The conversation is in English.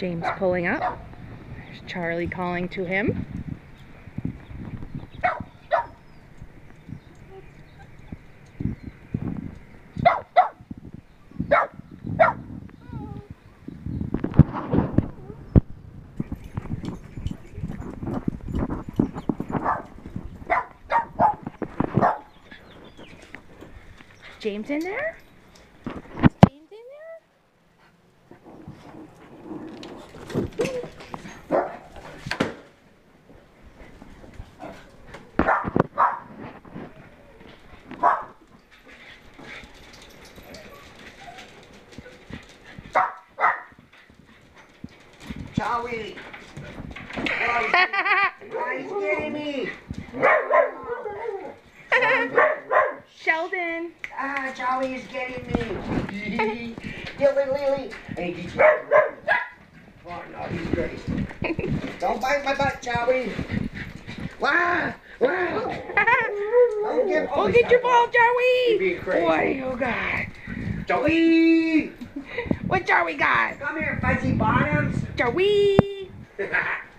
James pulling up. There's Charlie calling to him. James in there? Is James in there? Charlie! Why is he getting me? Sheldon! Ah, Charlie is getting me. Lily. Hey, did you? Oh, no, he's great. Don't bite my butt, Charlie. Wow! Go get your ball, Joey! You're being crazy. Boy, oh God. Joey! What Joey got? Come here, Fuzzy Bottoms. Joey!